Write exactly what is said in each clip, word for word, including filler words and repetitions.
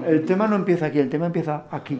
el tema no empieza aquí, el tema empieza aquí.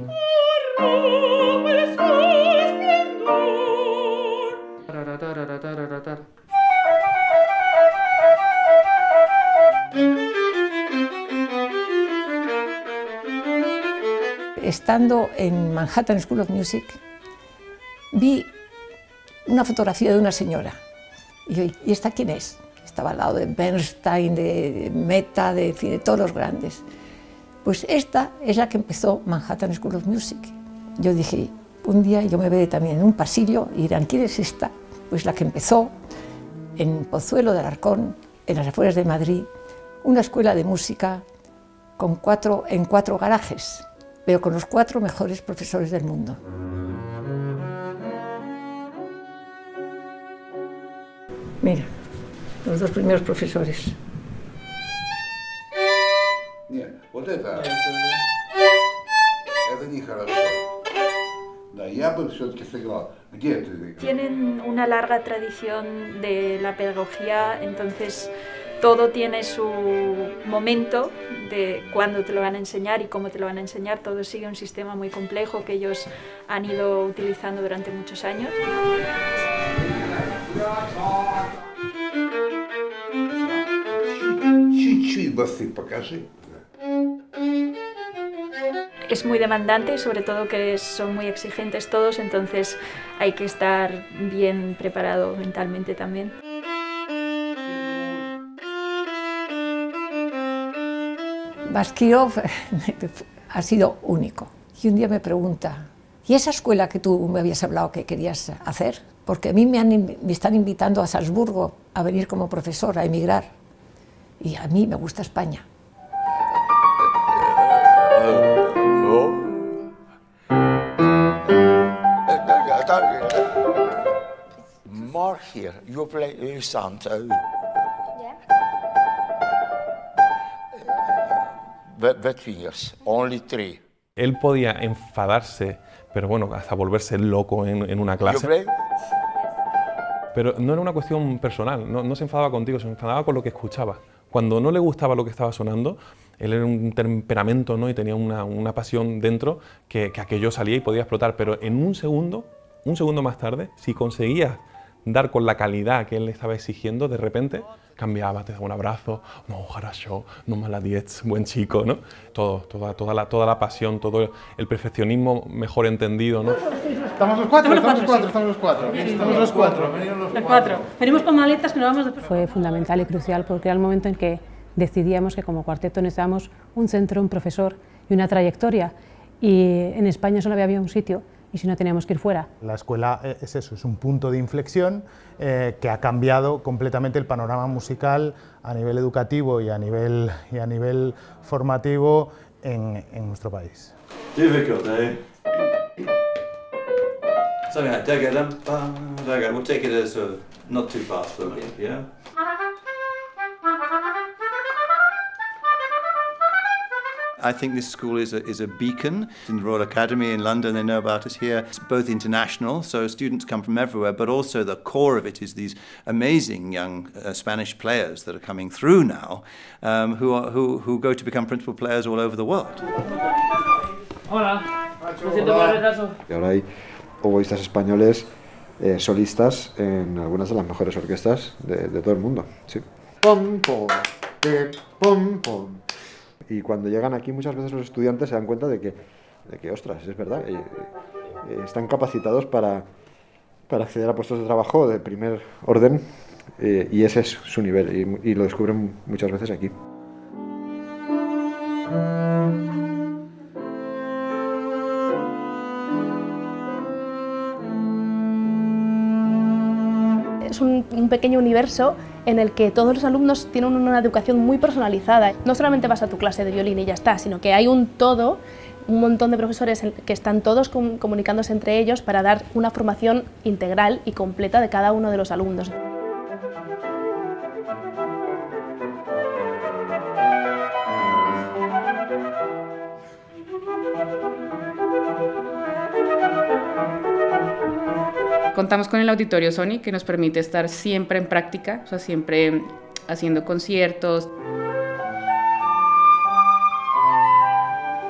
Estando en Manhattan School of Music, vi una fotografía de una señora. Y yo, ¿y esta quién es? Estaba al lado de Bernstein, de Mehta, de, de todos los grandes. Pues esta es la que empezó Manhattan School of Music. Yo dije, un día yo me veré también en un pasillo y dirán, ¿quién es esta? Pues la que empezó en Pozuelo de Alarcón, en las afueras de Madrid, una escuela de música con cuatro, en cuatro garajes, pero con los cuatro mejores profesores del mundo. Mira, los dos primeros profesores. Нет, вот это, это нехорошо. Да, я бы все-таки сыграл. Где ты? Tienen una larga tradición de la pedagogía, entonces todo tiene su momento de cuándo te lo van a enseñar y cómo te lo van a enseñar. Todo sigue un sistema muy complejo que ellos han ido utilizando durante muchos años. Чуть-чуть басы покажи. Es muy demandante y sobre todo que son muy exigentes todos, entonces hay que estar bien preparado mentalmente también. Baskirov ha sido único. Y un día me pregunta, ¿y esa escuela que tú me habías hablado que querías hacer? Porque a mí me, han, me están invitando a Salzburgo a venir como profesor, a emigrar. Y a mí me gusta España. Mark here, you play Santo. Yeah. Wet fingers, only three. Él podía enfadarse, pero bueno, hasta volverse loco en, en una clase. You play? Pero no era una cuestión personal, no, no se enfadaba contigo, se enfadaba con lo que escuchaba. Cuando no le gustaba lo que estaba sonando, él era un temperamento, ¿no? Y tenía una, una pasión dentro que, que aquello salía y podía explotar, pero en un segundo, un segundo más tarde, si conseguías dar con la calidad que él le estaba exigiendo, de repente cambiaba, te daba un abrazo, no, хорошо, no молодец, buen chico, ¿no? Todo, toda, toda, la, toda la pasión, todo el perfeccionismo mejor entendido, ¿no? Estamos los cuatro, estamos los cuatro, estamos los cuatro. Estamos los cuatro, los cuatro. Venimos con maletas que nos vamos después. Fue fundamental y crucial porque era el momento en que decidíamos que como cuarteto necesitábamos un centro, un profesor y una trayectoria. Y en España solo había un sitio y si no teníamos que ir fuera. La escuela es eso, es un punto de inflexión eh, que ha cambiado completamente el panorama musical a nivel educativo y a nivel, y a nivel formativo en, en nuestro país. Difficult, eh? Something like da ga da ga. We'll take it as a not too fast, won't we? Yeah. I think this school is a, is a beacon. In the Royal Academy in London, they know about us here. It's both international, so students come from everywhere, but also the core of it is these amazing young uh, Spanish players that are coming through now, um, who, are, who, who go to become principal players all over the world. Hola. Lo siento por el retraso. Y ahora hay oboístas españoles eh, solistas en algunas de las mejores orquestas de, de todo el mundo. Sí. Pom, pom, te, pom, pom. Y cuando llegan aquí muchas veces los estudiantes se dan cuenta de que, de que ostras, es verdad, eh, eh, están capacitados para, para acceder a puestos de trabajo de primer orden eh, y ese es su nivel y, y lo descubren muchas veces aquí. Es un, un pequeño universo en el que todos los alumnos tienen una educación muy personalizada. No solamente vas a tu clase de violín y ya está, sino que hay un todo, un montón de profesores que están todos comunicándose entre ellos para dar una formación integral y completa de cada uno de los alumnos. Contamos con el Auditorio Sony, que nos permite estar siempre en práctica, o sea, siempre haciendo conciertos.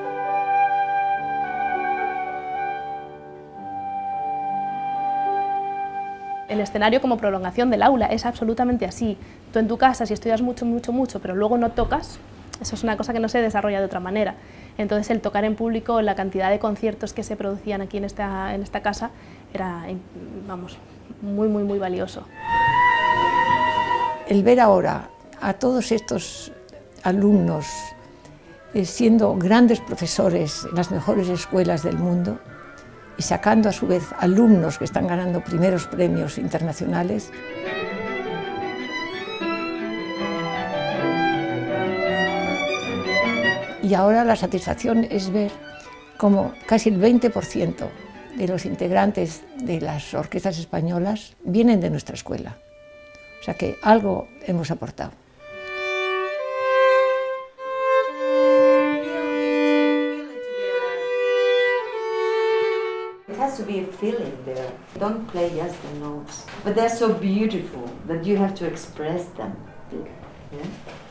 el escenario como prolongación del aula, es absolutamente así. Tú en tu casa, si estudias mucho, mucho, mucho, pero luego no tocas, eso es una cosa que no se desarrolla de otra manera. Entonces el tocar en público, la cantidad de conciertos que se producían aquí en esta, en esta casa, era, vamos, muy, muy, muy valioso. El ver ahora a todos estos alumnos eh, siendo grandes profesores en las mejores escuelas del mundo y sacando a su vez alumnos que están ganando primeros premios internacionales. Y ahora la satisfacción es ver cómo casi el veinte por ciento de los integrantes de las orquestas españolas vienen de nuestra escuela. O sea que algo hemos aportado. It has to be a feeling there. Don't play just the notes, but they're so beautiful that you have to express them. Yeah?